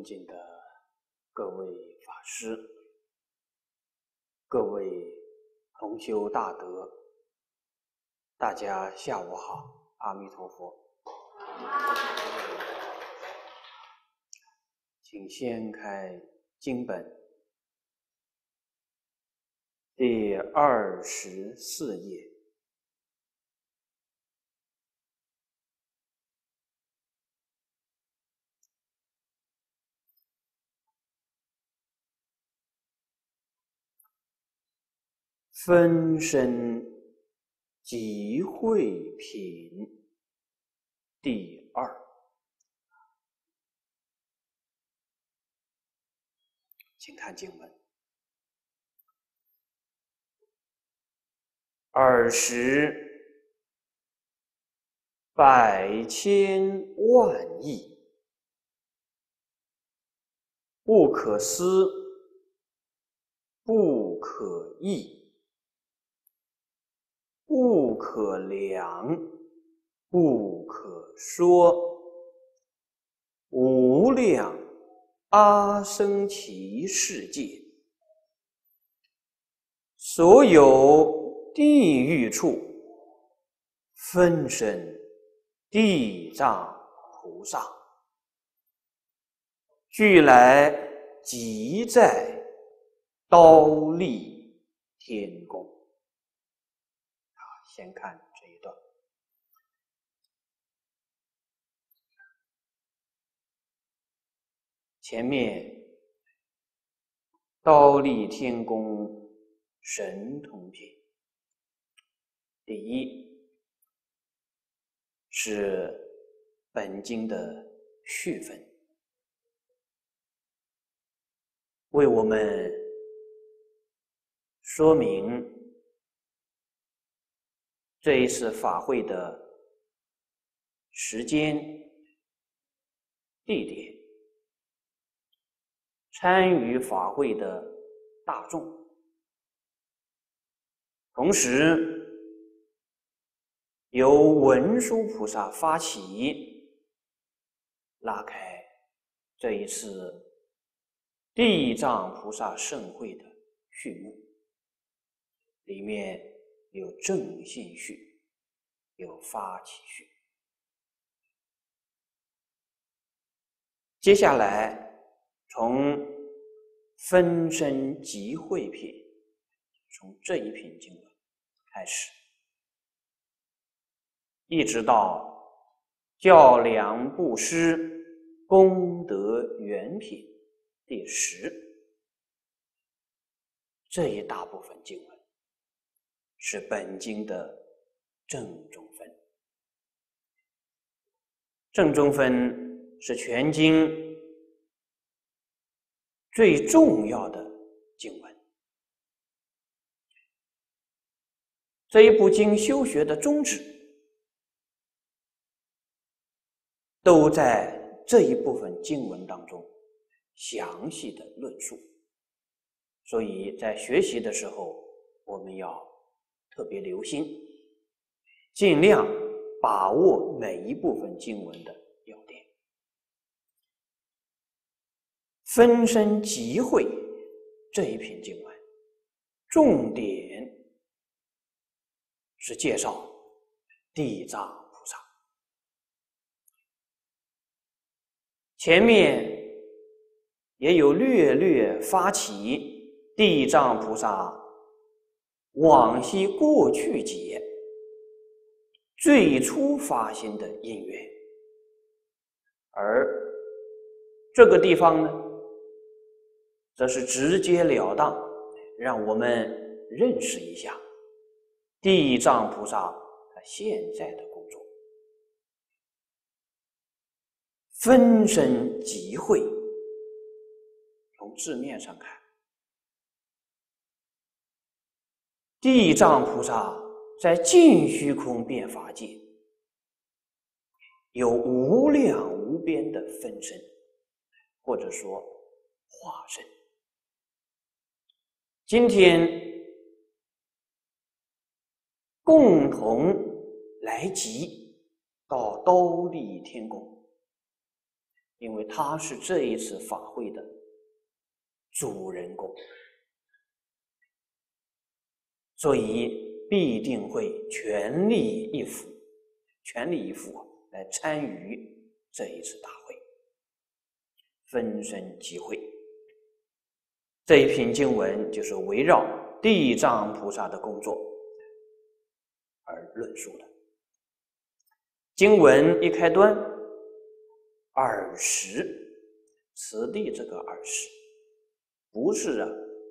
敬的各位法师、各位同修大德，大家下午好，阿弥陀佛。请掀开经本第24页。分身集会品第2。请看经文：20百千万亿，不可思，不可议，不可量，不可说，无量阿僧祇世界，所有地狱处，分身地藏菩萨，俱来集在忉利天宫。先看这一段。前面忉利天宫神通品，第1是本经的序分，为我们说明这一次法会的时间、地点、参与法会的大众，同时由文殊菩萨发起，拉开这一次地藏菩萨盛会的序幕，里面有正信序，有发起序。接下来从分身集会品，从这一品经文开始，一直到较量布施功德圆品第10，这一大部分经文是本经的正中分。正中分是全经最重要的经文。这一部经修学的宗旨都在这一部分经文当中详细的论述，所以在学习的时候我们要特别留心，尽量把握每一部分经文的要点。分身集会这一品经文，重点是介绍地藏菩萨。前面也有略略发起地藏菩萨往昔过去劫最初发心的因缘，而这个地方呢，则是直截了当让我们认识一下地藏菩萨他现在的工作。分身集会，从字面上看，地藏菩萨在尽虚空遍法界有无量无边的分身，或者说化身。今天共同来集到忉利天宫， 因为他是这一次法会的主人公，所以必定会全力以赴来参与这一次大会，分身集会。这一品经文就是围绕地藏菩萨的工作而论述的。经文一开端，尔时，此地这个尔时不是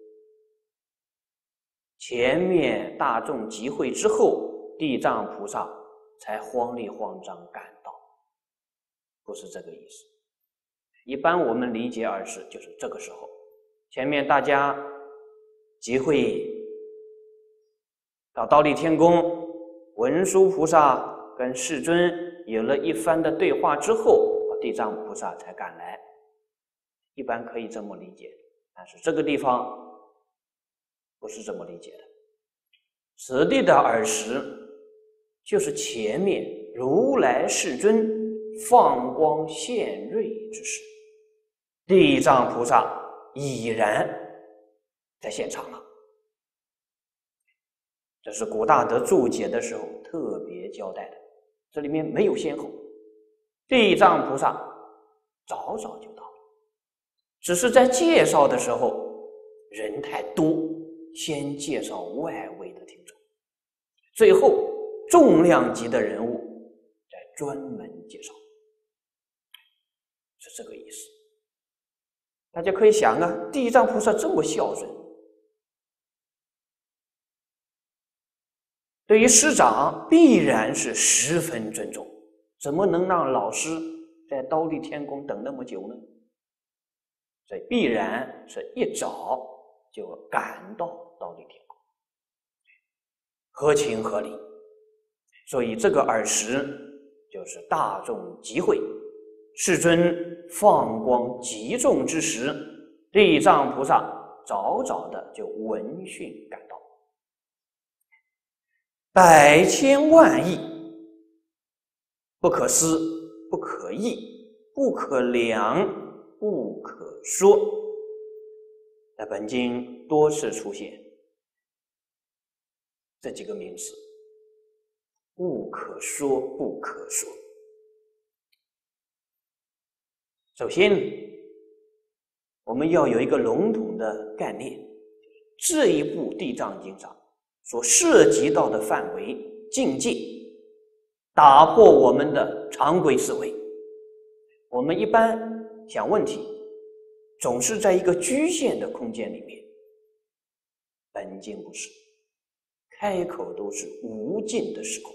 前面大众集会之后，地藏菩萨才慌里慌张赶到，不是这个意思。一般我们理解尔时就是这个时候，前面大家集会到忉利天宫，文殊菩萨跟世尊有了一番的对话之后，地藏菩萨才赶来，一般可以这么理解。但是这个地方不是这么理解的。此地的尔时就是前面如来世尊放光现瑞之时，地藏菩萨已然在现场了。这是古大德注解的时候特别交代的，这里面没有先后，地藏菩萨早早就到了，只是在介绍的时候人太多，先介绍外围的听众，最后重量级的人物再专门介绍，是这个意思。大家可以想啊，地藏菩萨这么孝顺，对于师长必然是十分尊重，怎么能让老师在忉利天宫等那么久呢？所以必然是一早就赶到忉利天宫，合情合理。所以这个尔时就是大众集会，世尊放光集众之时，地藏菩萨早早的就闻讯赶到，百千万亿，不可思，不可议，不可量，不可说。在本经多次出现这几个名词，不可说，不可说。首先，我们要有一个笼统的概念，这一部《地藏经》上所涉及到的范围境界，打破我们的常规思维。我们一般想问题，总是在一个局限的空间里面，本经不是，开口都是无尽的时空。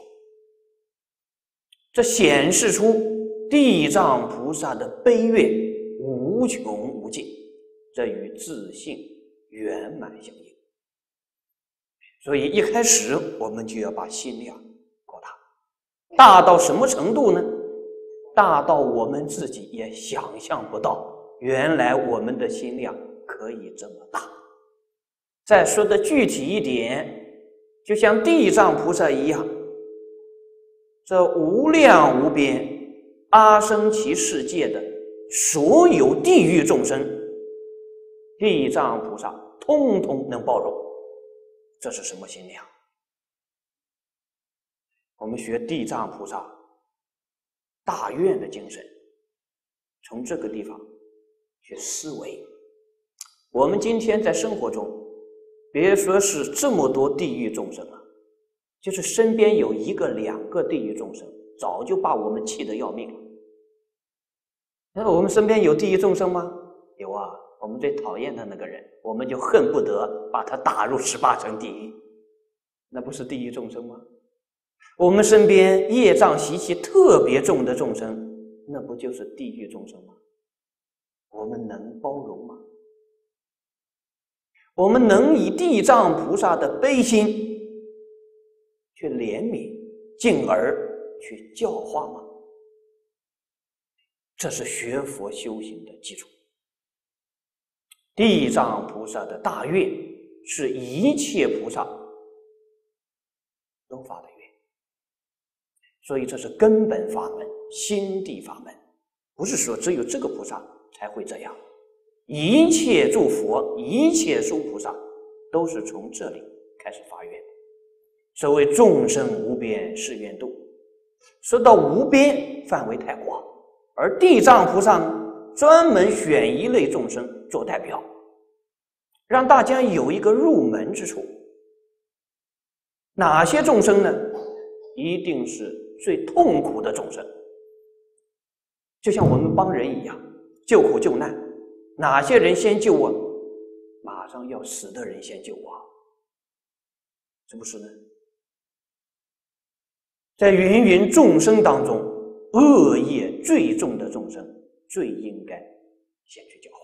这显示出地藏菩萨的悲愿无穷无尽，这与自性圆满相应。所以一开始我们就要把心量扩大，大到什么程度呢？大到我们自己也想象不到，原来我们的心量可以这么大。再说的具体一点，就像地藏菩萨一样，这无量无边阿僧祇世界的所有地狱众生，地藏菩萨通通能包容。这是什么心量？我们学地藏菩萨大愿的精神，从这个地方去思维。我们今天在生活中，别说是这么多地狱众生了，就是身边有一个两个地狱众生，早就把我们气得要命了。那我们身边有地狱众生吗？有啊，我们最讨厌的那个人，我们就恨不得把他打入18层地狱，那不是地狱众生吗？我们身边业障习气特别重的众生，那不就是地狱众生吗？我们能包容吗？我们能以地藏菩萨的悲心去怜悯，进而去教化吗？这是学佛修行的基础。地藏菩萨的大愿是一切菩萨都发的愿，所以这是根本法门、心地法门， 不是说只有这个菩萨才会这样，一切诸佛、一切诸菩萨都是从这里开始发愿。所谓众生无边誓愿度，说到无边范围太广，而地藏菩萨呢，专门选一类众生做代表，让大家有一个入门之处。哪些众生呢？一定是最痛苦的众生，就像我们帮人一样，救苦救难，哪些人先救我？马上要死的人先救我，是不是呢？在芸芸众生当中，恶业最重的众生最应该先去教化。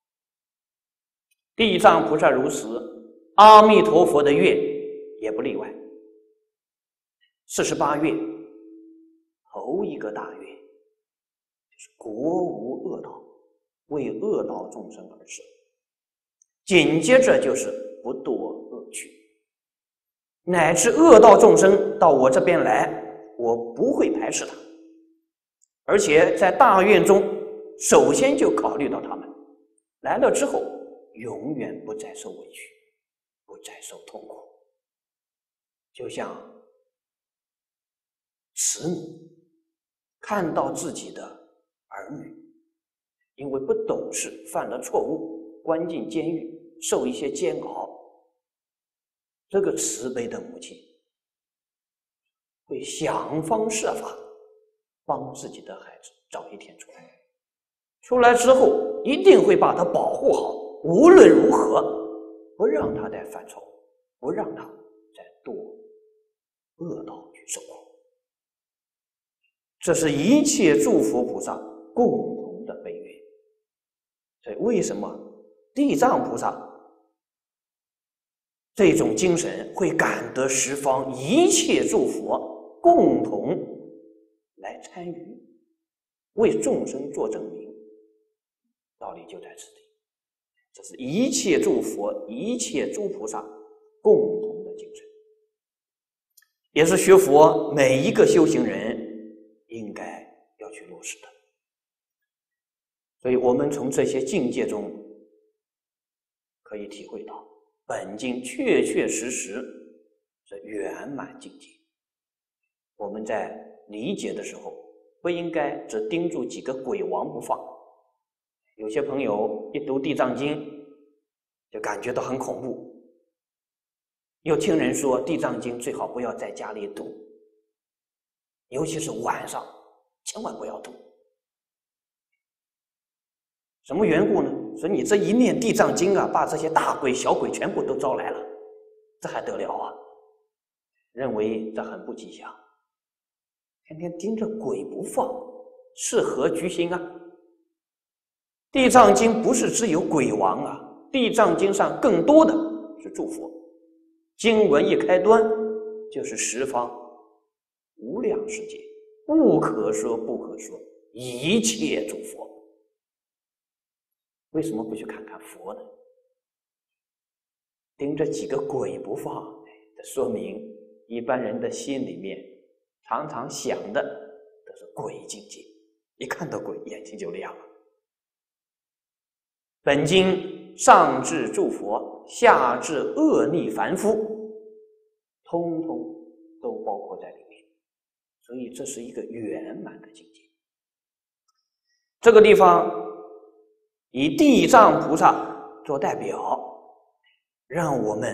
地藏菩萨如此，阿弥陀佛的愿也不例外。48愿，头一个大愿就是国无恶道，为恶道众生而设。紧接着就是不堕恶趣，乃至恶道众生到我这边来，我不会排斥他，而且在大愿中首先就考虑到他们来了之后，永远不再受委屈，不再受痛苦。就像慈母看到自己的儿女因为不懂事犯了错误，关进监狱，受一些煎熬，这个慈悲的母亲会想方设法帮自己的孩子找一天出来，出来之后一定会把他保护好，无论如何不让他再犯错误，不让他再堕恶道去受苦。这是一切诸佛菩萨共同的悲愿。所以为什么地藏菩萨这种精神会感得十方一切诸佛共同来参与，为众生做证明？道理就在此地。这是一切诸佛、一切诸菩萨共同的精神，也是学佛每一个修行人应该要去落实的。所以我们从这些境界中可以体会到，本经确确实实是圆满境界。我们在理解的时候，不应该只盯住几个鬼王不放。有些朋友一读地藏经就感觉到很恐怖，又听人说地藏经最好不要在家里读，尤其是晚上千万不要读。什么缘故呢？说你这一念地藏经啊，把这些大鬼小鬼全部都招来了，这还得了啊？认为这很不吉祥，天天盯着鬼不放，是何居心啊？地藏经不是只有鬼王啊，地藏经上更多的是诸佛，经文一开端就是十方无量世界，不可说不可说，一切诸佛。为什么不去看看佛呢？盯着几个鬼不放，这说明一般人的心里面常常想的都是鬼境界，一看到鬼眼睛就亮了。本经上至诸佛，下至恶逆凡夫，通通都包括在里面，所以这是一个圆满的境界。这个地方以地藏菩萨做代表，让我们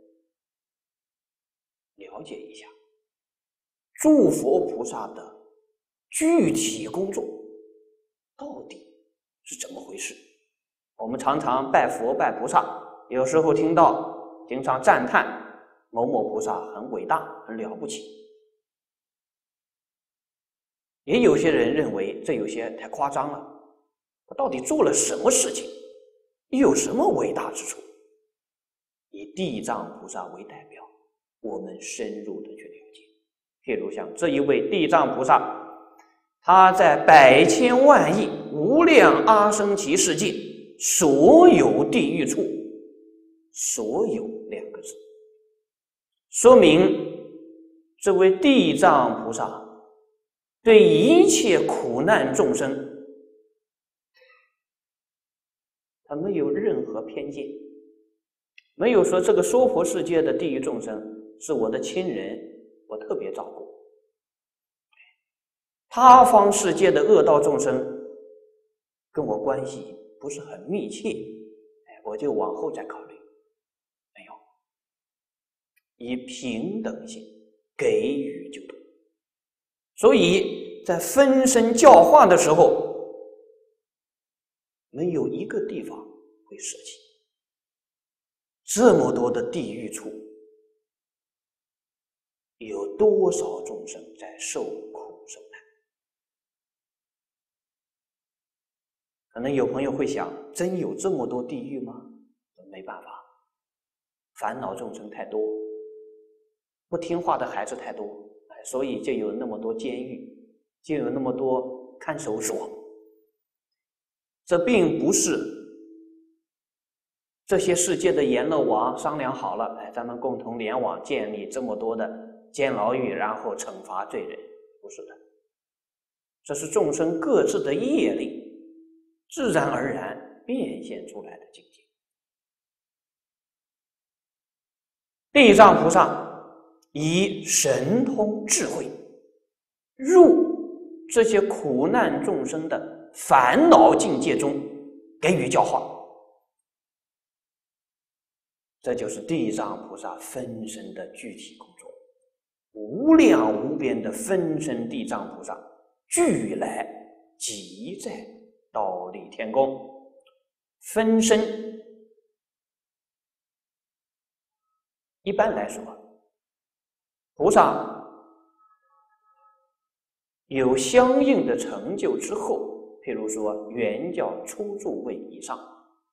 了解一下诸佛菩萨的具体工作到底是怎么回事。我们常常拜佛拜菩萨，有时候听到经常赞叹某某菩萨很伟大很了不起，也有些人认为这有些太夸张了，他到底做了什么事情，有什么伟大之处？以地藏菩萨为代表，我们深入的去了解。譬如像这一位地藏菩萨，他在百千万亿无量阿僧祇世界所有地狱处，所有两个字，说明这位地藏菩萨对一切苦难众生他没有任何偏见，没有说这个娑婆世界的地狱众生是我的亲人，我特别照顾。他方世界的恶道众生跟我关系不是很密切，我就往后再考虑。没有，以平等心给予救度。所以在分身教化的时候，没有一个地方会舍弃。这么多的地狱处，有多少众生在受苦受难？可能有朋友会想，真有这么多地狱吗？没办法，烦恼众生太多，不听话的孩子太多，所以就有那么多监狱，就有那么多看守所。这并不是这些世界的阎罗王商量好了，咱们共同联网建立这么多的监牢狱，然后惩罚罪人，不是的。这是众生各自的业力自然而然变现出来的境界。地藏菩萨以神通智慧入这些苦难众生的烦恼境界中给予教化，这就是地藏菩萨分身的具体工作。无量无边的分身地藏菩萨俱来即在忉利天宫。分身一般来说，菩萨有相应的成就之后，譬如说圆教初住位以上，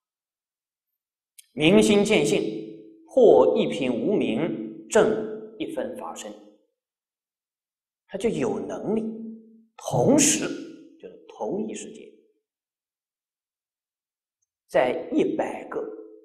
明心见性，破一品无明，证一分法身，他就有能力同时就是同一时间，在100个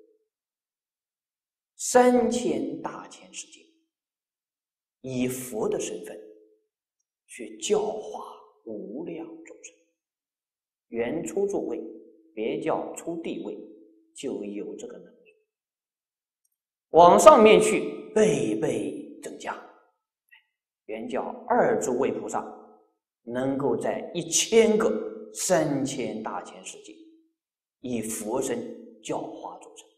3000大千世界，以佛的身份去教化无量众生。原初住位，别教初地位，就有这个能力。往上面去，倍倍增加。原教2住位菩萨能够在1000个3000大千世界，以佛身教化众生，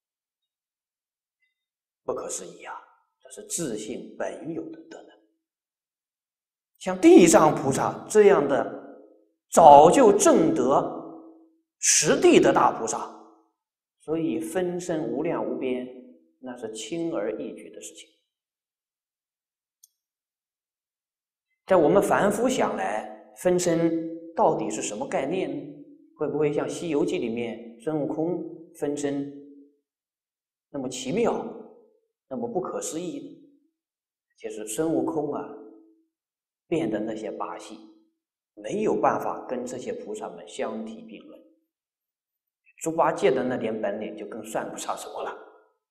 不可思议啊！这是自性本有的德能。像地藏菩萨这样的早就证得实地的大菩萨，所以分身无量无边，那是轻而易举的事情。在我们凡夫想来，分身到底是什么概念呢？会不会像《西游记》里面孙悟空分身那么奇妙，那么不可思议呢？其实孙悟空啊变的那些把戏，没有办法跟这些菩萨们相提并论。猪八戒的那点本领就更算不上什么了。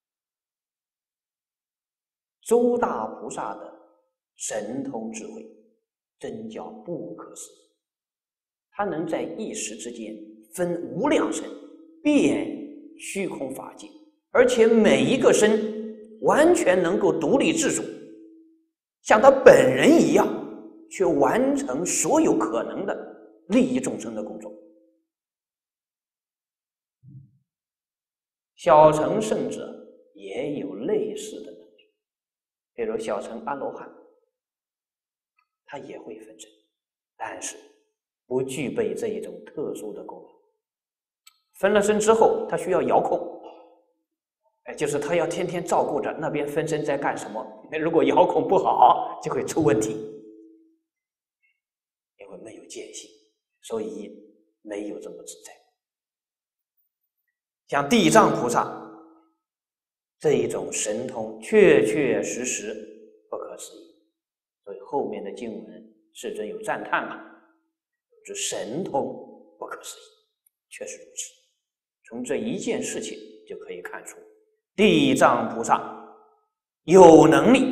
诸大菩萨的神通智慧真叫不可思议，他能在一时之间分无量身，遍虚空法界，而且每一个身完全能够独立自主，像他本人一样，去完成所有可能的利益众生的工作。小乘圣者也有类似的能力，比如小乘阿罗汉，他也会分身，但是不具备这一种特殊的功能。分了身之后，他需要遥控，就是他要天天照顾着那边分身在干什么，如果遥控不好就会出问题，因为没有见性，所以没有这么自在。像地藏菩萨这一种神通确确实实不可思议，所以后面的经文世尊有赞叹嘛，这神通不可思议，确实如此。从这一件事情就可以看出，地藏菩萨有能力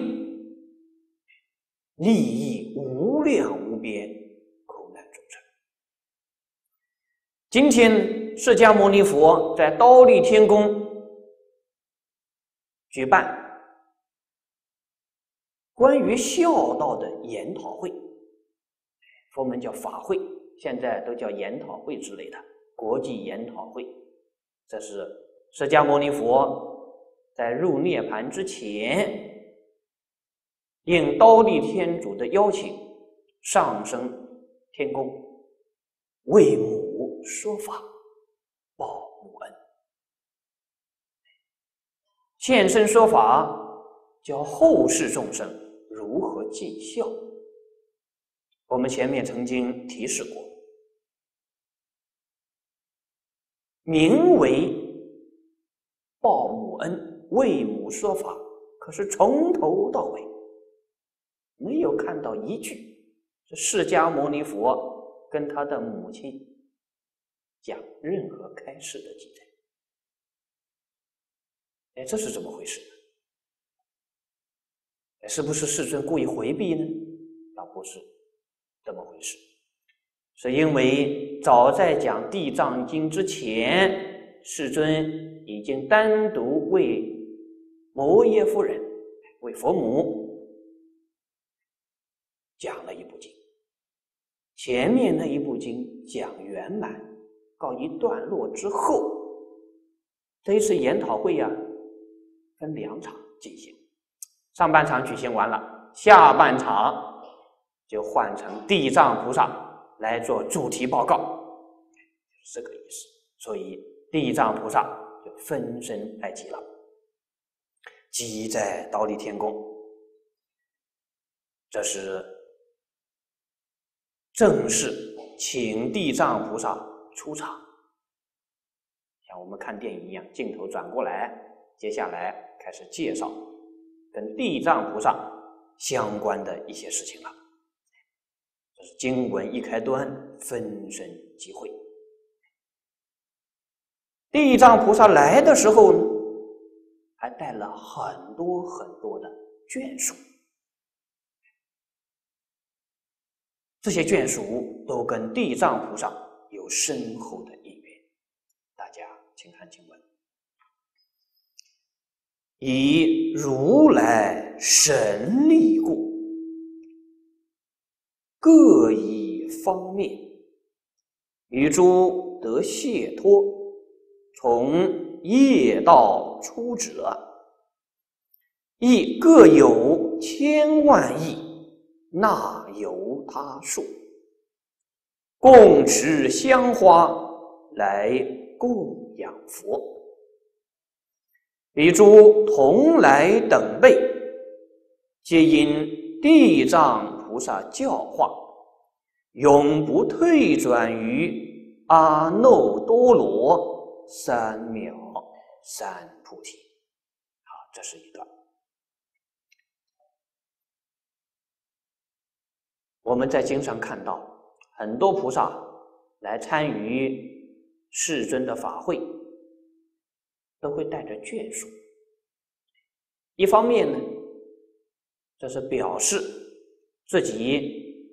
利益无量无边苦难众生。今天释迦牟尼佛在忉利天宫举办关于孝道的研讨会，佛门叫法会，现在都叫研讨会之类的国际研讨会。这是释迦牟尼佛在入涅盘之前，应忉利天主的邀请，上升天宫，为母说法，报母恩。现身说法，教后世众生如何尽孝。我们前面曾经提示过，名为报母恩、为母说法，可是从头到尾没有看到一句是释迦牟尼佛跟他的母亲讲任何开示的记载。这是怎么回事呢？是不是世尊故意回避呢？倒不是这么回事，是因为早在讲《地藏经》之前，世尊已经单独为摩耶夫人、为佛母讲了一部经。前面那一部经讲圆满，告一段落之后，这一次研讨会分2场进行，上半场举行完了，下半场就换成地藏菩萨来做主题报告，是这个意思。所以地藏菩萨就分身来集了，集在忉利天宫。这是正式请地藏菩萨出场，像我们看电影一样，镜头转过来，接下来开始介绍跟地藏菩萨相关的一些事情了。这是经文一开端，分身集会。地藏菩萨来的时候呢，还带了很多很多的眷属，这些眷属都跟地藏菩萨有深厚的因缘。大家请看经文：以如来神力故，各以方面，与诸得解脱，从业道出者，亦各有千万亿，那由他数，共持香花来供养佛。彼诸同来等辈，皆因地藏菩萨教化，永不退转于阿耨多罗三藐三菩提。好，这是一段。我们在经上看到，很多菩萨来参与世尊的法会，都会带着眷属。一方面呢，这是表示自己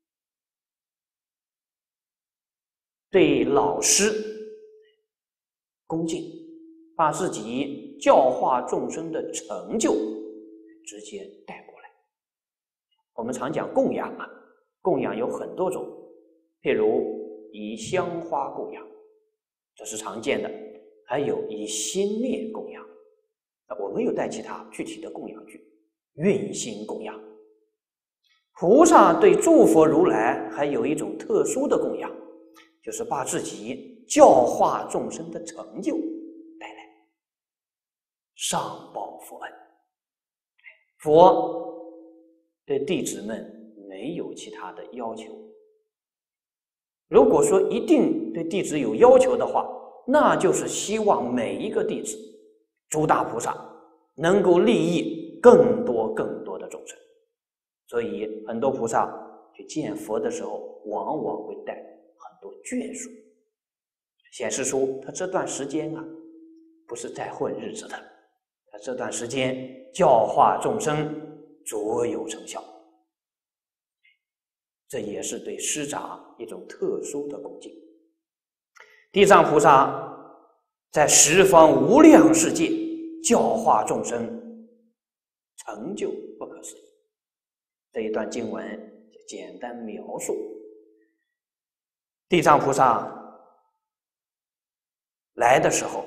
对老师恭敬，把自己教化众生的成就直接带过来。我们常讲供养供养有很多种，譬如以香花供养，这是常见的，还有以心念供养。我没有带其他具体的供养句，愿心供养。菩萨对诸佛如来还有一种特殊的供养，就是把自己教化众生的成就带来，上报佛恩。佛对弟子们没有其他的要求。如果说一定对弟子有要求的话，那就是希望每一个弟子，诸大菩萨能够利益更多的众生。所以很多菩萨去见佛的时候，往往会带很多眷属，显示出他这段时间不是在混日子的，他这段时间教化众生卓有成效。这也是对师长一种特殊的恭敬。 地藏菩萨在十方无量世界教化众生，成就不可思议。这一段经文就简单描述地藏菩萨来的时候，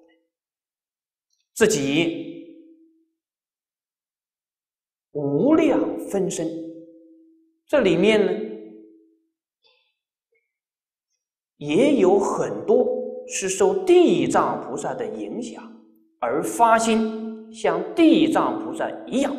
自己无量分身，这里面呢也有很多是受地藏菩萨的影响而发心像地藏菩萨一样，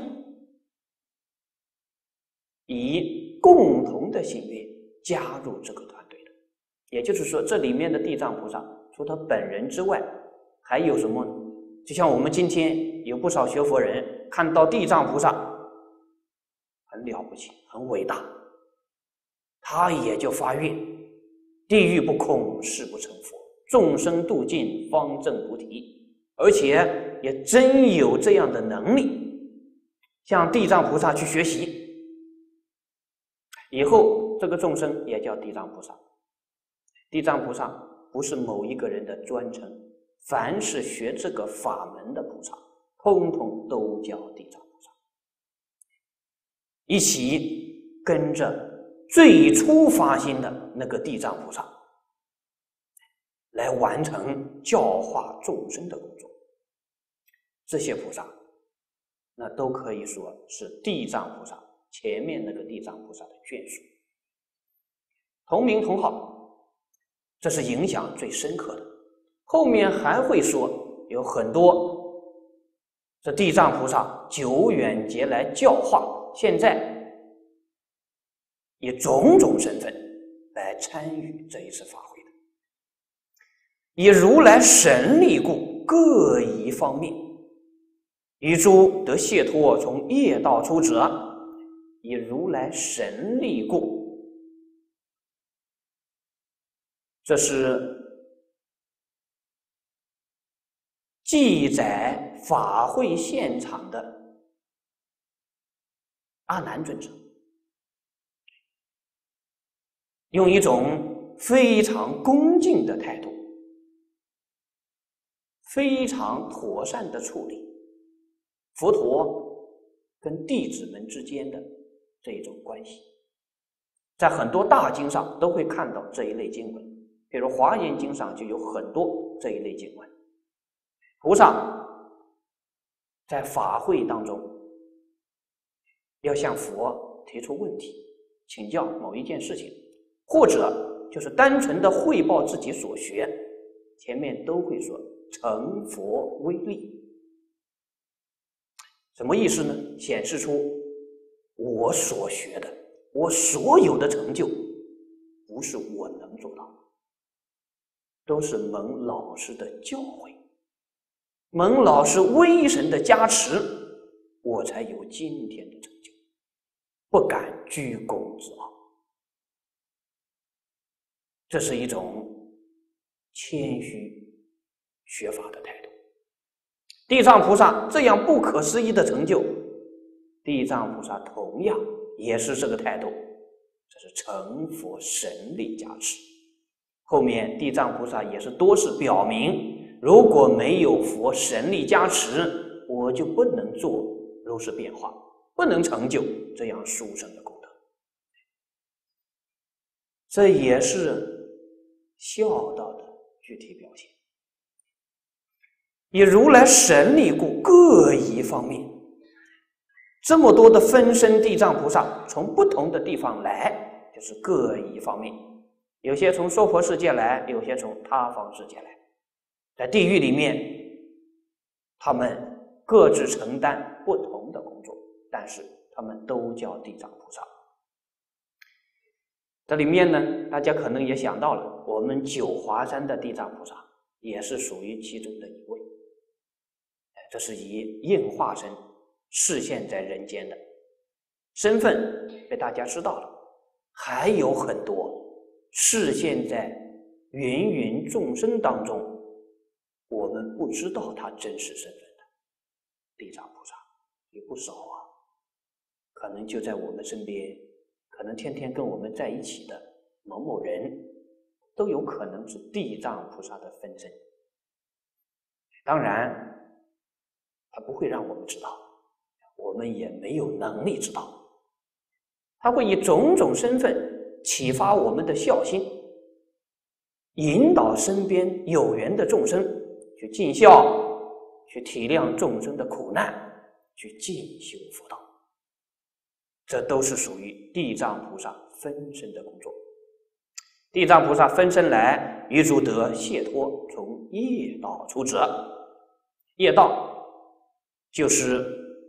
以共同的心愿加入这个团队的。也就是说，这里面的地藏菩萨除他本人之外，还有什么呢？就像我们今天有不少学佛人看到地藏菩萨很了不起，很伟大，他也就发愿：地狱不空，誓不成佛；众生度尽，方证菩提。而且也真有这样的能力，向地藏菩萨去学习，以后这个众生也叫地藏菩萨。地藏菩萨不是某一个人的专称，凡是学这个法门的菩萨，通通都叫地藏菩萨，一起跟着最初发心的那个地藏菩萨来完成教化众生的工作。这些菩萨那都可以说是地藏菩萨前面那个地藏菩萨的眷属，同名同号，这是影响最深刻的。后面还会说有很多这地藏菩萨久远劫来教化，现在以种种身份来参与这一次法会的，以如来神力故，各一方面，于诸得解脱从业道出者，以如来神力故。这是记载法会现场的阿难尊者，用一种非常恭敬的态度，非常妥善的处理佛陀跟弟子们之间的这一种关系。在很多大经上都会看到这一类经文，比如华严经上就有很多这一类经文。菩萨在法会当中要向佛提出问题，请教某一件事情，或者就是单纯的汇报自己所学，前面都会说成佛威力。什么意思呢？显示出我所学的，我所有的成就不是我能做到的，都是蒙老师的教诲，蒙老师威神的加持，我才有今天的成就，不敢居功自傲。这是一种谦虚学法的态度。地藏菩萨这样不可思议的成就，地藏菩萨同样也是这个态度，这是成佛神力加持。后面地藏菩萨也是多次表明，如果没有佛神力加持，我就不能做如是变化，不能成就这样殊胜的功德。这也是孝道的具体表现。以如来神力故，各一方面，这么多的分身地藏菩萨从不同的地方来，就是各一方面，有些从娑婆世界来，有些从他方世界来。在地狱里面，他们各自承担不同的工作，但是他们都叫地藏菩萨。这里面呢，大家可能也想到了，我们九华山的地藏菩萨也是属于其中的一位。这是以应化身示现在人间的身份被大家知道了，还有很多示现在芸芸众生当中，我们不知道他真实身份的地藏菩萨也不少啊，可能就在我们身边，可能天天跟我们在一起的某某人， 都有可能是地藏菩萨的分身。当然，他不会让我们知道，我们也没有能力知道。他会以种种身份启发我们的孝心，引导身边有缘的众生去尽孝，去体谅众生的苦难，去进修佛道。这都是属于地藏菩萨分身的工作。地藏菩萨分身来，于诸得解脱，从业道出者。业道就是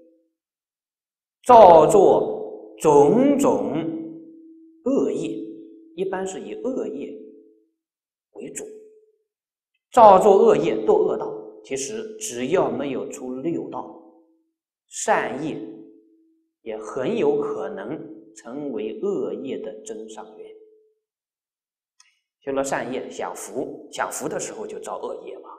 造作种种恶业，一般是以恶业为主。造作恶业堕恶道，其实只要没有出六道，善业也很有可能成为恶业的增上缘。修了善业，享福的时候就造恶业嘛。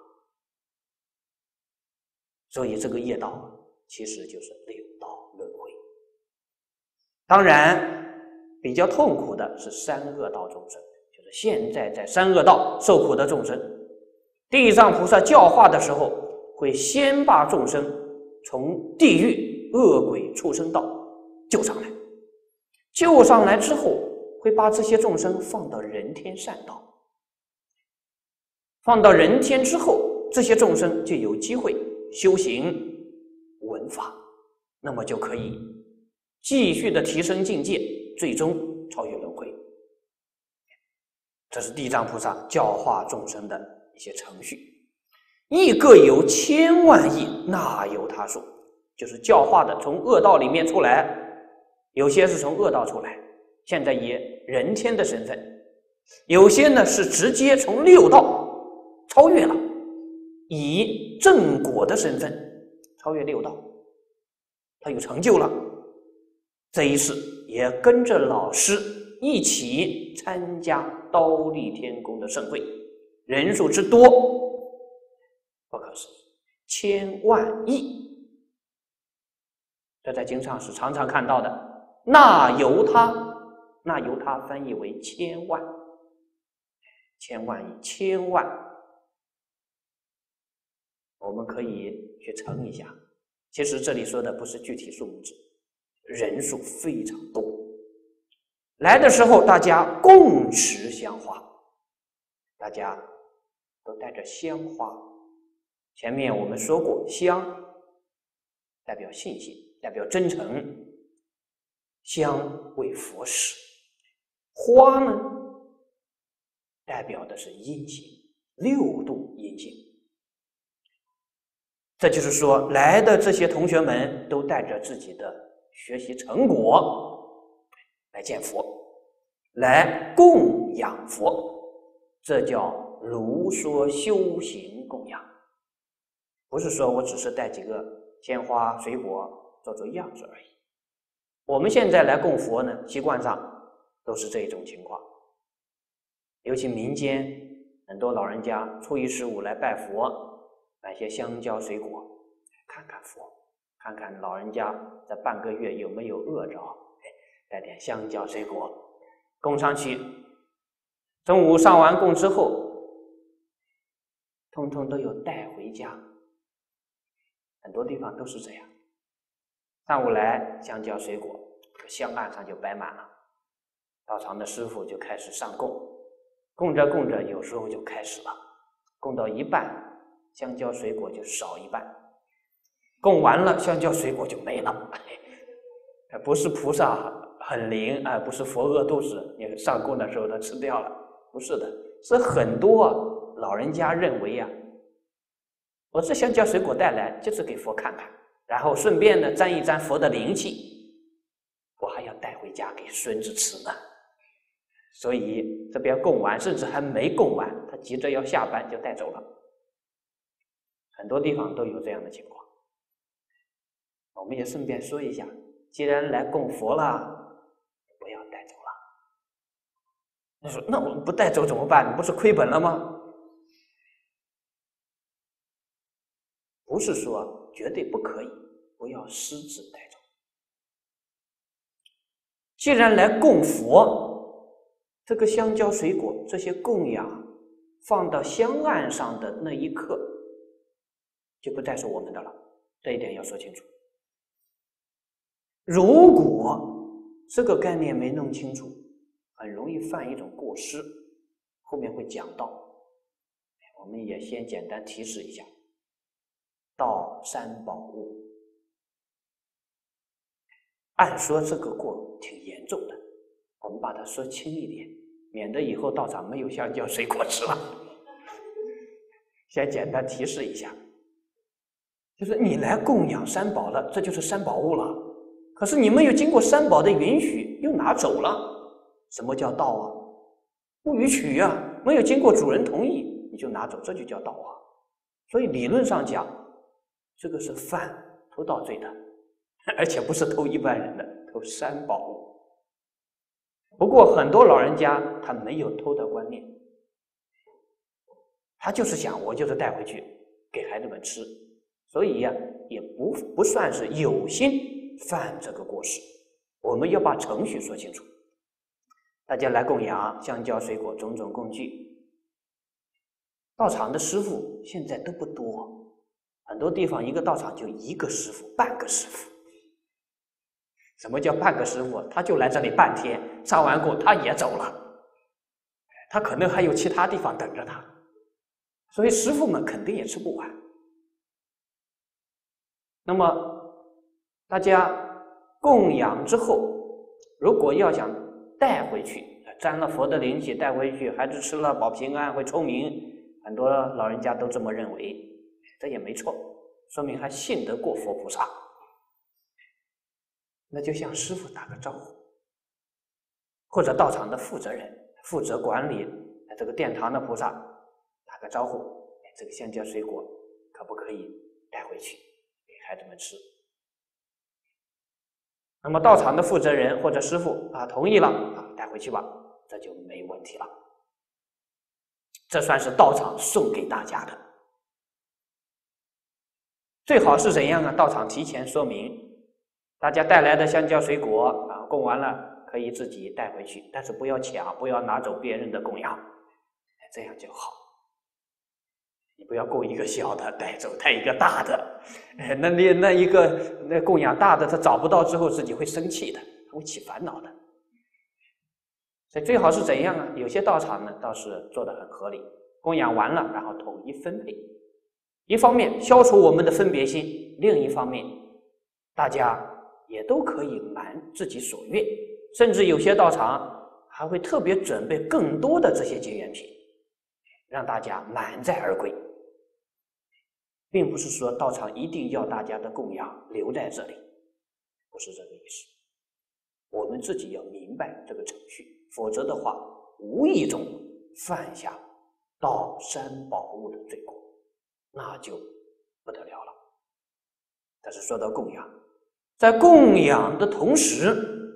所以这个业道其实就是六道轮回。当然，比较痛苦的是三恶道众生，就是现在在三恶道受苦的众生。地藏菩萨教化的时候，会先把众生从地狱、恶鬼、畜生道救上来，救上来之后，会把这些众生放到人天善道。放到人天之后，这些众生就有机会修行闻法，那么就可以继续的提升境界，最终超越轮回。这是地藏菩萨教化众生的一些程序。亦各有千万亿，那由他数。就是教化的从恶道里面出来，有些是从恶道出来，现在以人天的身份；有些呢是直接从六道超越了，以正果的身份超越六道，他有成就了。这一次也跟着老师一起参加忉利天宫的盛会，人数之多不可思议，千万亿。这在经上是常常看到的。那由他翻译为千万，千万亿，千万，我们可以去乘一下。其实这里说的不是具体数目字，人数非常多。来的时候大家共持香花，大家都带着香花。前面我们说过，香代表信心，代表真诚，香为佛使，花呢代表的是阴性，六度阴性。这就是说，来的这些同学们都带着自己的学习成果来见佛，来供养佛，这叫如说修行供养。不是说我只是带几个鲜花水果做做样子而已。我们现在来供佛呢，习惯上都是这种情况。尤其民间很多老人家初一十五来拜佛，买些香蕉水果，看看佛，看看老人家这半个月有没有饿着，带点香蕉水果供上去。中午上完供之后，通通都有带回家，很多地方都是这样。上午来香蕉水果，香案上就摆满了，道场的师傅就开始上供，供着供着有时候就开始了，供到一半香蕉水果就少一半，供完了香蕉水果就没了。不是菩萨很灵啊，不是佛饿肚子，你上供的时候他吃掉了，不是的，是很多老人家认为啊，我这香蕉水果带来就是给佛看看，然后顺便呢沾一沾佛的灵气，我还要带回家给孙子吃呢。所以这边供完，甚至还没供完，他急着要下班就带走了。很多地方都有这样的情况。我们也顺便说一下，既然来供佛了，不要带走了。你说那我们不带走怎么办？不是亏本了吗？不是说绝对不可以，不要私自带走。既然来供佛， 这个香蕉水果这些供养放到香案上的那一刻，就不再是我们的了，这一点要说清楚。如果这个概念没弄清楚，很容易犯一种过失，后面会讲到，我们也先简单提示一下。盗三宝物，按说这个过挺严重的，我们把它说轻一点，免得以后道场没有香蕉水果吃了。先简单提示一下，就是你来供养三宝了，这就是三宝物了。可是你没有经过三宝的允许，又拿走了，什么叫盗啊？不予取啊，没有经过主人同意你就拿走，这就叫盗啊。所以理论上讲，这个是犯偷盗罪的，而且不是偷一般人的，偷三宝物。不过很多老人家他没有偷的观念，他就是想我就是带回去给孩子们吃，所以呀，也不算是有心犯这个过失。我们要把程序说清楚。大家来供养香蕉、水果种种供具，道场的师傅现在都不多，很多地方一个道场就一个师傅、半个师傅。什么叫半个师傅？他就来这里半天，上完供他也走了，他可能还有其他地方等着他，所以师傅们肯定也吃不完。那么大家供养之后，如果要想带回去，沾了佛的灵气带回去，孩子吃了保平安会聪明，很多老人家都这么认为，这也没错，说明还信得过佛菩萨。那就向师父打个招呼，或者道场的负责人负责管理这个殿堂的菩萨打个招呼，这个香蕉水果可不可以带回去给孩子们吃？那么道场的负责人或者师父同意了带回去吧，这就没问题了。这算是道场送给大家的。最好是怎样呢？道场提前说明，大家带来的香蕉水果供完了可以自己带回去，但是不要抢，不要拿走别人的供养，这样就好。你不要供一个小的带走，带一个大的，那一个供养大的他找不到之后自己会生气的，会起烦恼的。所以最好是怎样啊？有些道场呢倒是做得很合理，供养完了然后统一分配，一方面消除我们的分别心，另一方面大家也都可以满自己所愿，甚至有些道场还会特别准备更多的这些结缘品，让大家满载而归。并不是说道场一定要大家的供养留在这里，不是这个意思。我们自己要明白这个程序，否则的话无意中犯下盗三宝物的罪过，那就不得了了。但是说到供养，在供养的同时，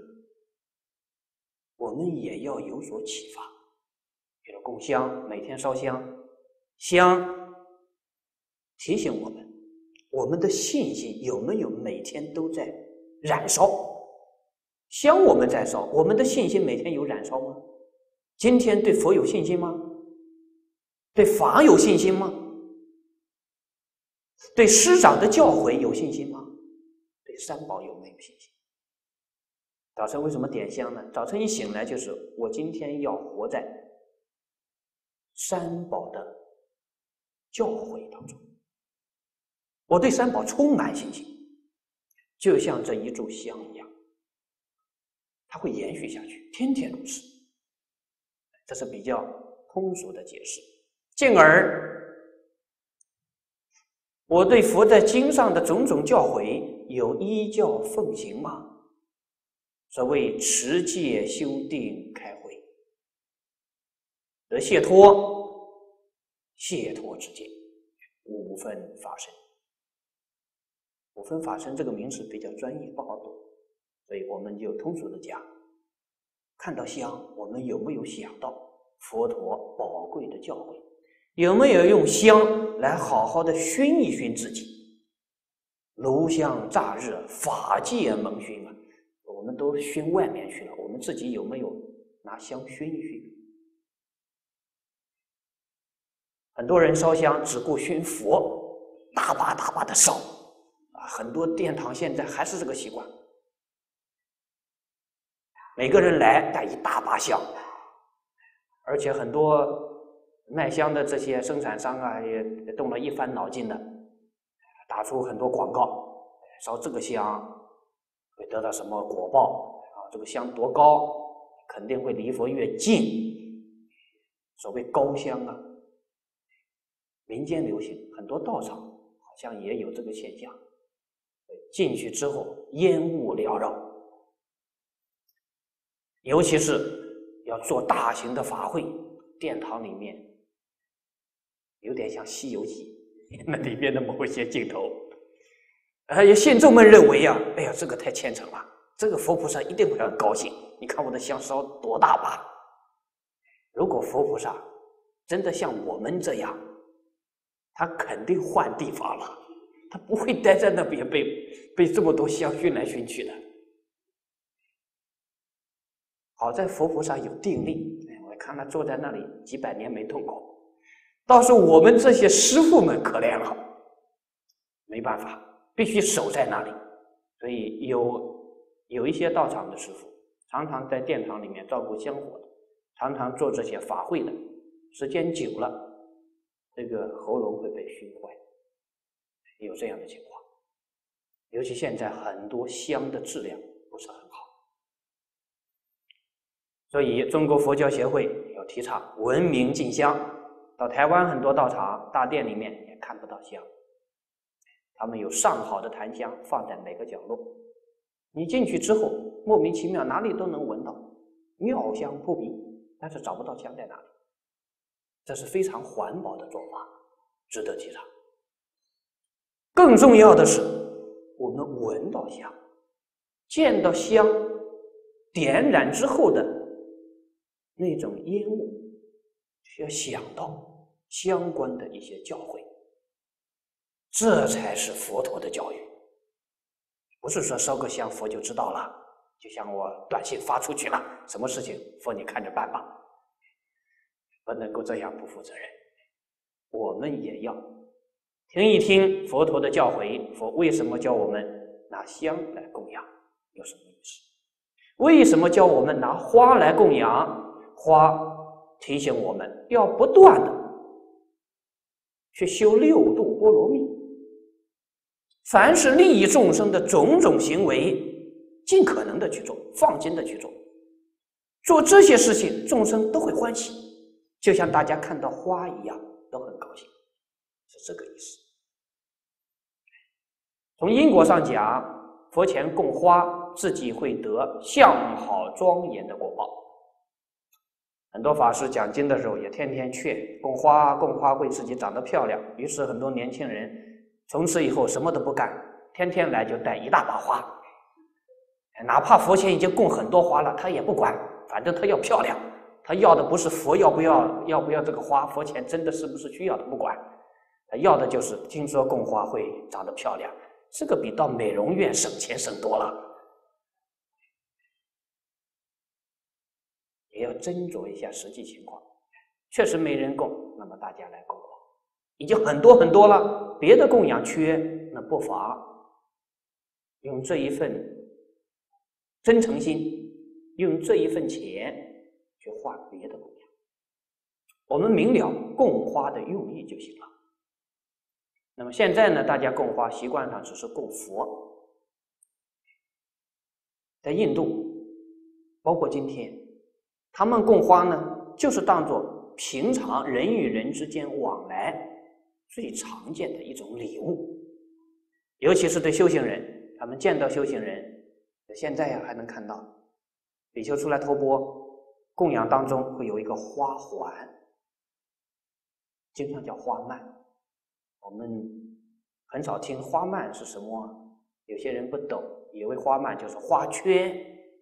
我们也要有所启发。比如供香，每天烧香，香提醒我们的信心有没有每天都在燃烧？香我们在烧，我们的信心每天有燃烧吗？今天对佛有信心吗？对法有信心吗？对师长的教诲有信心吗？对三宝有没有信心？早晨为什么点香呢？早晨一醒来就是我今天要活在三宝的教诲当中，我对三宝充满信心，就像这一炷香一样，它会延续下去，天天如此。这是比较通俗的解释。进而我对佛在经上的种种教诲有依教奉行吗？所谓持戒修定开慧，得解脱，解脱之戒，五分法身。五分法身这个名词比较专业，不好懂，所以我们就通俗的讲，看到香，我们有没有想到佛陀宝贵的教诲？有没有用香来好好的熏一熏自己？炉香乍热，法界蒙熏啊！我们都熏外面去了，我们自己有没有拿香熏一熏。很多人烧香只顾熏佛，大把大把的烧很多殿堂现在还是这个习惯，每个人来带一大把香，而且很多卖香的这些生产商也动了一番脑筋的，打出很多广告，烧这个香会得到什么果报这个香多高，肯定会离佛越近，所谓高香民间流行，很多道场好像也有这个现象。进去之后烟雾缭绕，尤其是要做大型的法会，殿堂里面有点像《西游记》那里面的某一些镜头。有信众们认为哎呀，这个太虔诚了，这个佛菩萨一定会很高兴。你看我的香烧多大把！如果佛菩萨真的像我们这样，他肯定换地方了，他不会待在那边被这么多香熏来熏去的。好在佛菩萨有定力，我看他坐在那里几百年没动过。倒是我们这些师父们可怜了，没办法，必须守在那里。所以有一些道场的师父常常在殿堂里面照顾香火的，常常做这些法会的，时间久了这个喉咙会被熏坏，有这样的情况。尤其现在很多香的质量不是很好，所以中国佛教协会要提倡文明进香。到台湾很多道场大殿里面也看不到香，他们有上好的檀香放在每个角落，你进去之后莫名其妙哪里都能闻到，妙香扑鼻，但是找不到香在哪里。这是非常环保的做法，值得提倡。更重要的是，我们闻到香，见到香，点燃之后的那种烟雾，需要想到相关的一些教诲，这才是佛陀的教育。不是说烧个香佛就知道了，就像我短信发出去了，什么事情佛你看着办吧，不能够这样不负责任。我们也要听一听佛陀的教诲，佛为什么教我们拿香来供养，有什么意思？为什么教我们拿花来供养？花提醒我们要不断的去修六度波罗蜜，凡是利益众生的种种行为，尽可能的去做，放心的去做。做这些事情，众生都会欢喜，就像大家看到花一样，都很高兴，是这个意思。从因果上讲，佛前供花，自己会得相好庄严的果报。很多法师讲经的时候也天天劝供花会自己长得漂亮，于是很多年轻人从此以后什么都不干，天天来就带一大把花，哪怕佛前已经供很多花了，他也不管，反正他要漂亮，他要的不是佛要不要这个花，佛前真的是不是需要的不管，他要的就是听说供花会长得漂亮，这个比到美容院省钱省多了。也要斟酌一下实际情况，确实没人供，那么大家来供花，已经很多很多了，别的供养缺，那不妨用这一份真诚心，用这一份钱去换别的供养。我们明了供花的用意就行了。那么现在呢，大家供花习惯上只是供佛。在印度，包括今天，他们供花呢，就是当作平常人与人之间往来最常见的一种礼物。尤其是对修行人，他们见到修行人，现在还能看到比丘出来托钵，供养当中会有一个花环，经常叫花蔓。我们很少听花蔓是什么，有些人不懂，以为花蔓就是花圈。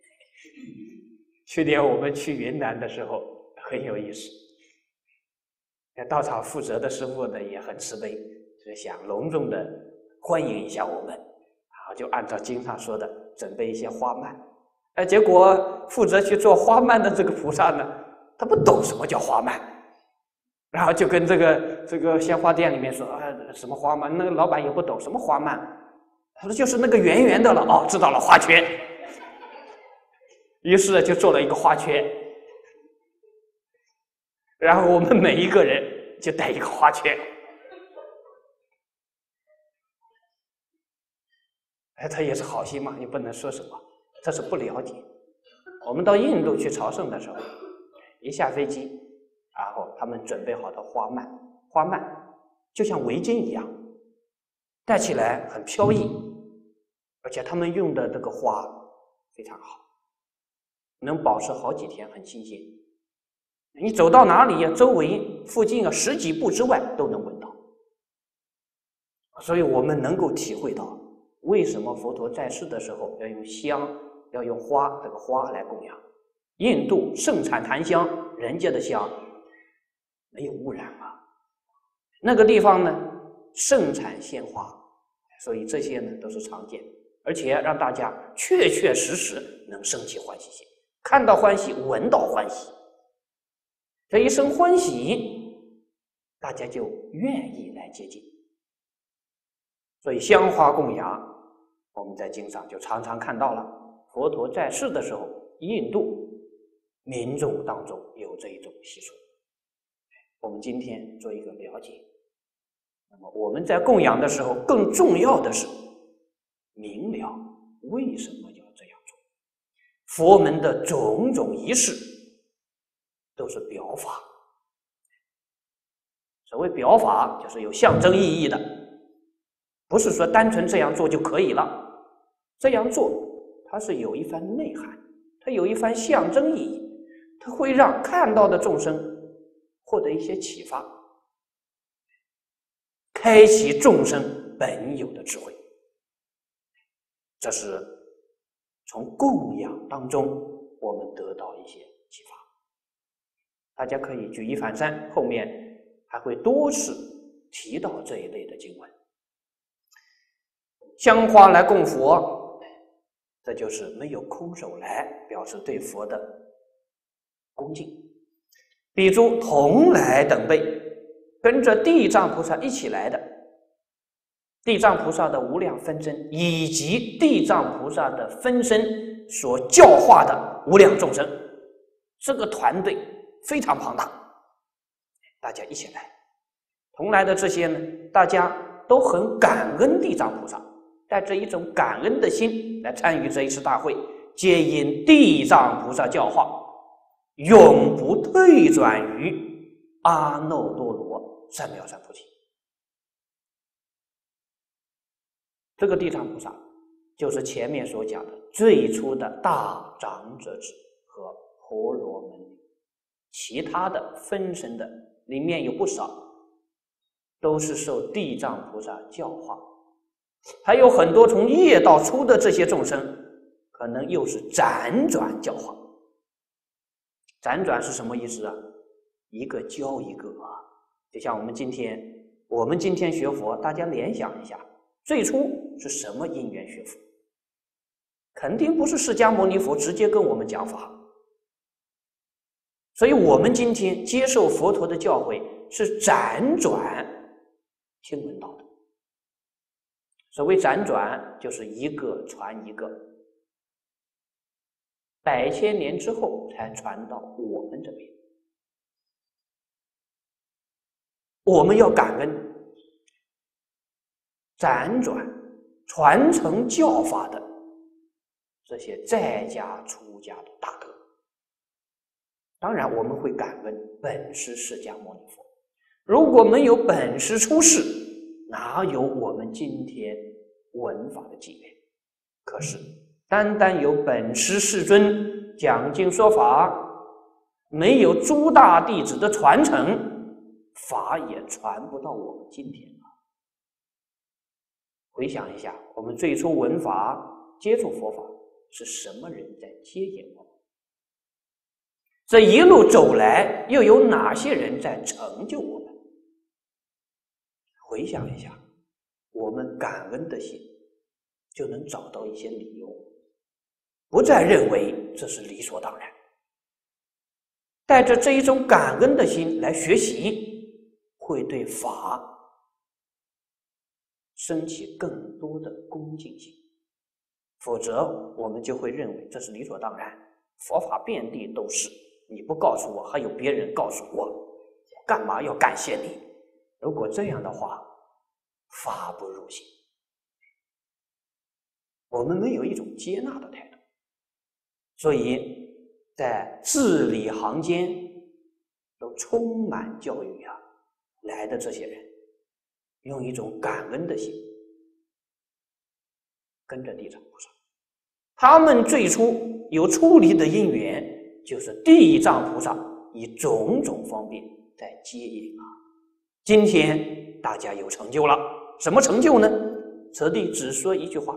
去年我们去云南的时候很有意思，道场负责的师父呢也很慈悲，就想隆重的欢迎一下我们，然后就按照经上说的准备一些花蔓。 结果负责去做花蔓的这个菩萨呢，他不懂什么叫花蔓，然后就跟这个鲜花店里面说啊，什么花蔓？那个老板也不懂什么花蔓，他说就是那个圆圆的了。哦，知道了，花圈。于是就做了一个花圈，然后我们每一个人就带一个花圈。他也是好心嘛，你不能说什么，这是不了解。我们到印度去朝圣的时候，一下飞机，然后他们准备好的花蔓就像围巾一样，戴起来很飘逸，而且他们用的这个花非常好，能保持好几天，很新鲜。你走到哪里呀，周围附近啊10几步之外都能闻到。所以我们能够体会到为什么佛陀在世的时候要用香，要用花，这个花来供养。印度盛产檀香，人家的香没有污染啊。那个地方呢盛产鲜花，所以这些呢都是常见，而且让大家确确实实能生起欢喜心，看到欢喜，闻到欢喜，这一生欢喜，大家就愿意来接近。所以香花供养，我们在经上就常常看到了。佛陀在世的时候，印度民众当中有这一种习俗，我们今天做一个了解。那么我们在供养的时候，更重要的是明了为什么要这样做。佛门的种种仪式都是表法，所谓表法就是有象征意义的，不是说单纯这样做就可以了。这样做它是有一番内涵，它有一番象征意义，它会让看到的众生获得一些启发，开启众生本有的智慧。这是从供养当中我们得到一些启发。大家可以举一反三，后面还会多次提到这一类的经文。香花来供佛，这就是没有空手来，表示对佛的恭敬。比如同来等辈，跟着地藏菩萨一起来的，地藏菩萨的无量分身，以及地藏菩萨的分身所教化的无量众生，这个团队非常庞大，大家一起来。同来的这些呢，大家都很感恩地藏菩萨，带着一种感恩的心来参与这一次大会，皆因地藏菩萨教化，永不退转于阿耨多罗三藐三菩提。这个地藏菩萨就是前面所讲的最初的大长者子和婆罗门女，其他的分身的里面有不少都是受地藏菩萨教化，还有很多从业道出的这些众生，可能又是辗转教化。辗转是什么意思啊？一个教一个啊。就像我们今天学佛，大家联想一下，最初是什么因缘学佛？肯定不是释迦牟尼佛直接跟我们讲法。所以我们今天接受佛陀的教诲是辗转听闻到的。所谓辗转，就是一个传一个，百千年之后才传到我们这边。我们要感恩辗转传承教法的这些在家出家的大德。当然我们会感恩本师释迦牟尼佛，如果没有本师出世，哪有我们今天闻法的机缘？可是单单有本师世尊讲经说法，没有诸大弟子的传承，法也传不到我们今天了。回想一下，我们最初闻法接触佛法是什么人在接引我们？这一路走来，又有哪些人在成就我们？回想一下，我们感恩的心就能找到一些理由。 不再认为这是理所当然，带着这一种感恩的心来学习，会对法升起更多的恭敬心。否则我们就会认为这是理所当然，佛法遍地都是，你不告诉我，还有别人告诉我，干嘛要感谢你？如果这样的话，法不入心。我们没有一种接纳的态度，所以在字里行间都充满教育来的这些人，用一种感恩的心跟着地藏菩萨。他们最初有出离的因缘，就是地藏菩萨以种种方便在接引今天大家有成就了，什么成就呢？此地只说一句话：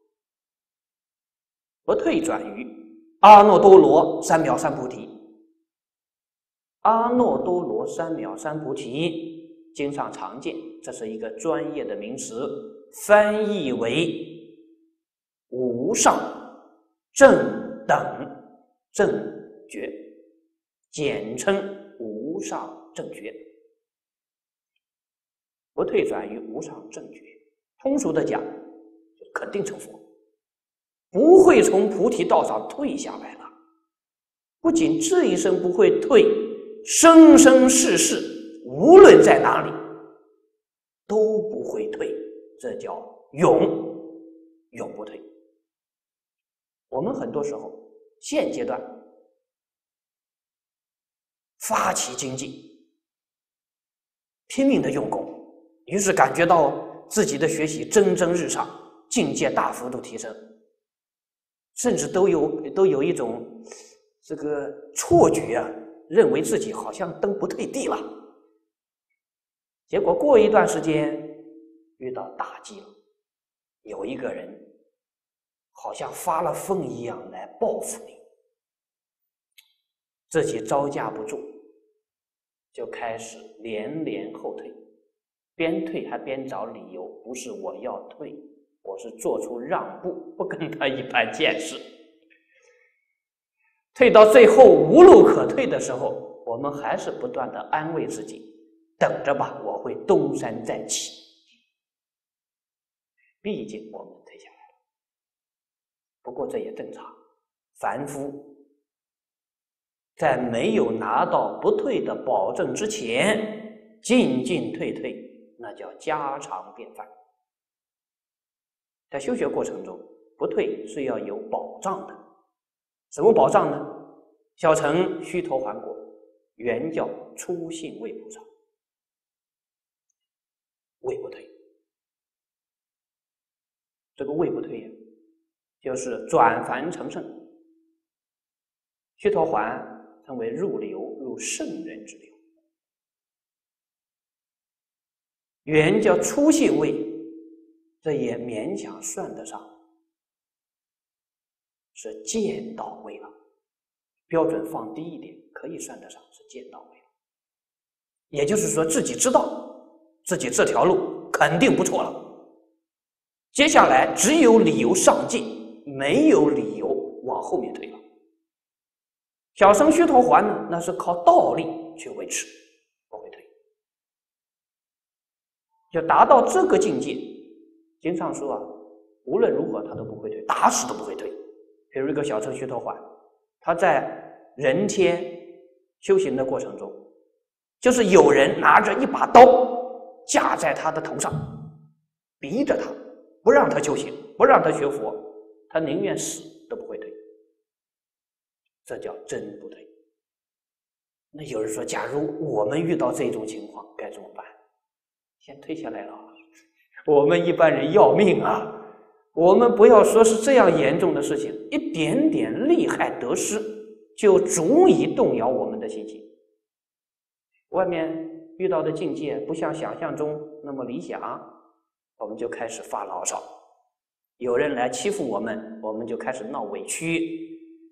不退转于阿耨多罗三藐三菩提。阿耨多罗三藐三菩提经上常见，这是一个专业的名词，翻译为无上正等正觉，简称无上正觉。不退转于无上正觉，通俗的讲，肯定成佛，不会从菩提道上退下来了。不仅这一生不会退，生生世世无论在哪里都不会退，这叫永不退。我们很多时候现阶段发起精进，拼命的用功，于是感觉到自己的学习蒸蒸日上，境界大幅度提升，甚至都有一种这个错觉认为自己好像登不退地了。结果过一段时间遇到打击了，有一个人好像发了疯一样来报复你，自己招架不住，就开始连连后退，边退还边找理由，不是我要退，我是做出让步，不跟他一般见识。退到最后无路可退的时候，我们还是不断的安慰自己，等着吧，我会东山再起。毕竟我们退下来了，不过这也正常，凡夫在没有拿到不退的保证之前，进进退退，那叫家常便饭。在修学过程中，不退是要有保障的。什么保障呢？小乘须陀洹果原叫初信位菩萨，位不退。这个位不退就是转凡成圣。须陀洹称为入流，入圣人之流。原叫初信位，这也勉强算得上是见到位了，标准放低一点，可以算得上是见到位了。也就是说，自己知道自己这条路肯定不错了，接下来只有理由上进，没有理由往后面退了。小乘须陀洹呢，那是靠道力去维持，不会退。就达到这个境界，经上说无论如何他都不会退，打死都不会退。比如一个小乘须陀洹，他在人天修行的过程中，就是有人拿着一把刀架在他的头上，逼着他，不让他修行，不让他学佛，他宁愿死都不会退。这叫真不退。那有人说，假如我们遇到这种情况该怎么办？先退下来了，我们一般人要命啊！我们不要说是这样严重的事情，一点点利害得失就足以动摇我们的心情。外面遇到的境界不像想象中那么理想，我们就开始发牢骚；有人来欺负我们，我们就开始闹委屈，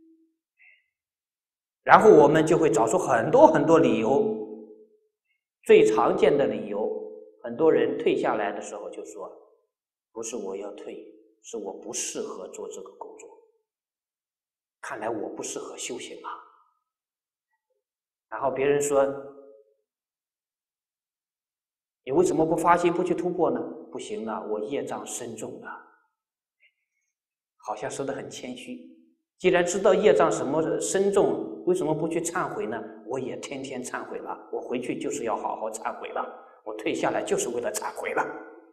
然后我们就会找出很多理由。最常见的理由，很多人退下来的时候就说，不是我要退，是我不适合做这个工作。 看来我不适合修行啊。然后别人说，你为什么不发心不去突破呢？不行啊，我业障深重啊。好像说得很谦虚。既然知道业障什么深重，为什么不去忏悔呢？我也天天忏悔了，我回去就是要好好忏悔了，我退下来就是为了忏悔了。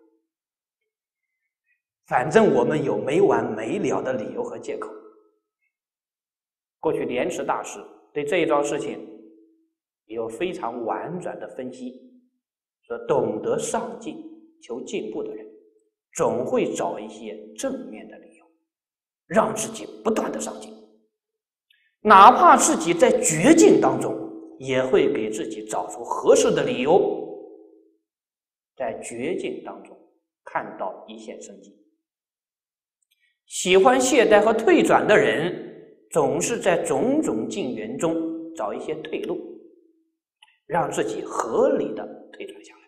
反正我们有没完没了的理由和借口。过去莲池大师对这一桩事情有非常婉转的分析，说懂得上进求进步的人总会找一些正面的理由让自己不断的上进，哪怕自己在绝境当中也会给自己找出合适的理由，在绝境当中看到一线生机。喜欢懈怠和退转的人总是在种种境缘中找一些退路，让自己合理的退转下来。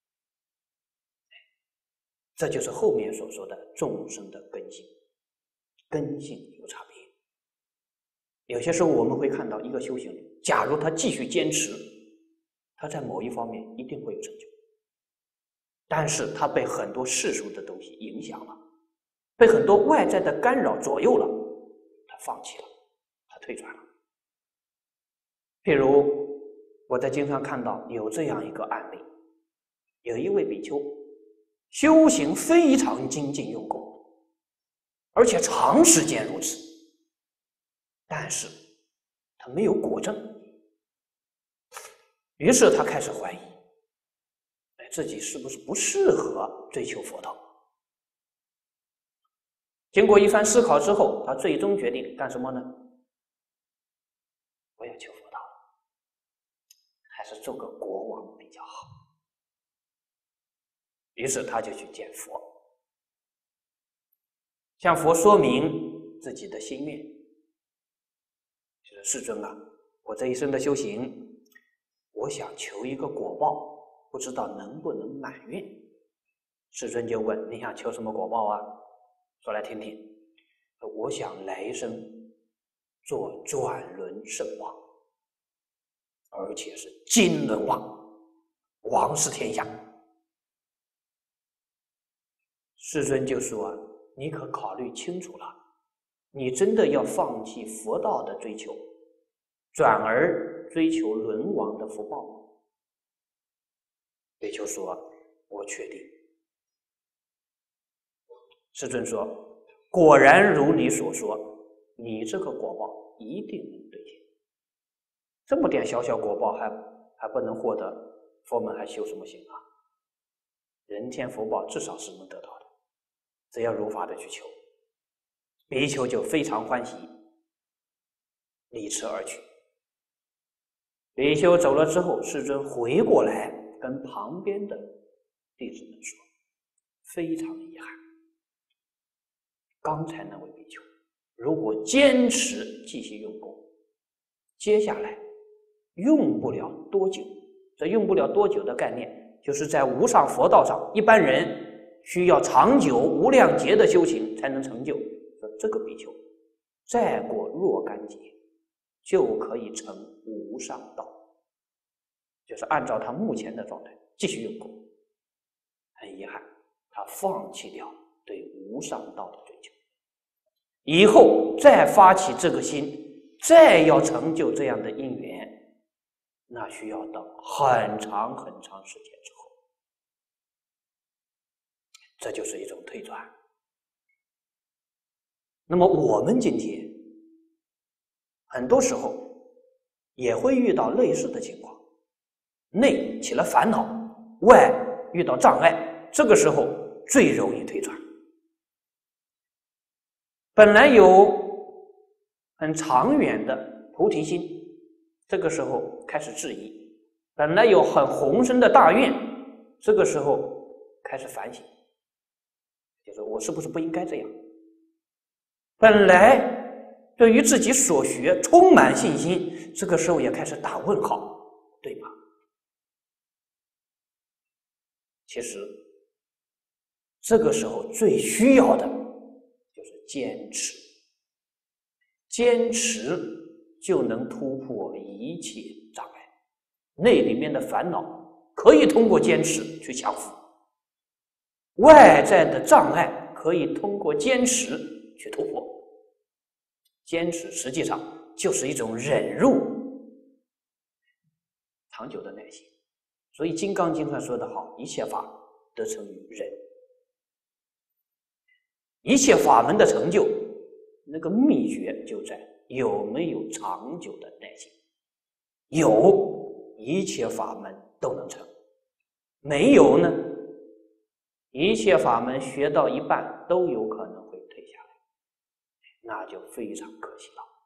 这就是后面所说的众生的根性，根性有差别。有些时候我们会看到一个修行人，假如他继续坚持，他在某一方面一定会有成就，但是他被很多世俗的东西影响了，被很多外在的干扰左右了，他放弃了，他退转了。譬如我在经上看到有这样一个案例，有一位比丘修行非常精进用功，而且长时间如此，但是他没有果证，于是他开始怀疑自己是不是不适合追求佛道。经过一番思考之后，他最终决定干什么呢？我要求佛道，还是做个国王比较好。于是他就去见佛，向佛说明自己的心愿，就是世尊啊，我这一生的修行，我想求一个果报，不知道能不能满愿。世尊就问，你想求什么果报啊？说来听听。我想来生做转轮圣王，而且是金轮王，王是天下。世尊就说，你可考虑清楚了，你真的要放弃佛道的追求，转而追求轮王的福报吗？比丘说，我确定。世尊说，果然如你所说，你这个果报一定能兑现。这么点小小果报还不能获得，佛门还修什么行啊？人天福报至少是能得到的，只要如法的去求。比丘就非常欢喜，离池而去。比丘走了之后，世尊回过来跟旁边的弟子们说，非常遗憾，刚才那位比丘如果坚持继续用功，接下来用不了多久，这用不了多久的概念就是在无上佛道上，一般人需要长久无量劫的修行才能成就。这个比丘再过若干劫就可以成无上道，就是按照他目前的状态继续用功。很遗憾，他放弃掉对无上道的追求，以后再发起这个心，再要成就这样的因缘，那需要到很长很长时间之后。这就是一种退转。那么我们今天很多时候也会遇到类似的情况，内起了烦恼，外遇到障碍，这个时候最容易退转。本来有很长远的菩提心，这个时候开始质疑；本来有很宏深的大愿，这个时候开始反省，就是我是不是不应该这样？本来对于自己所学充满信心，这个时候也开始打问号，对吗？其实这个时候最需要的就是坚持。 坚持就能突破一切障碍，那里面的烦恼可以通过坚持去降服，外在的障碍可以通过坚持去突破。坚持实际上就是一种忍辱，长久的耐心。所以《金刚经》上说得好，一切法得成于忍。一切法门的成就，那个秘诀就在有没有长久的耐心。有，一切法门都能成；没有呢，一切法门学到一半都有可能会退下来，那就非常可惜了。